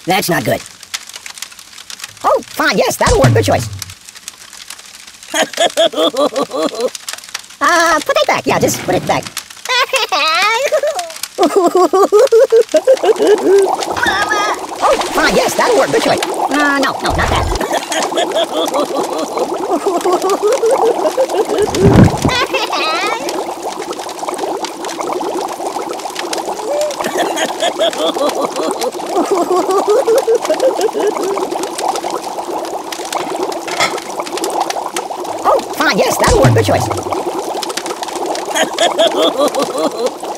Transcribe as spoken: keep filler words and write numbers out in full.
That's not good. Oh, fine, yes, that'll work. Good choice. Uh, put that back. Yeah, just put it back. Oh, fine, yes, that'll work. Good choice. Uh, no, no, not that. Oh, fine, yes, that'll work. Good choice.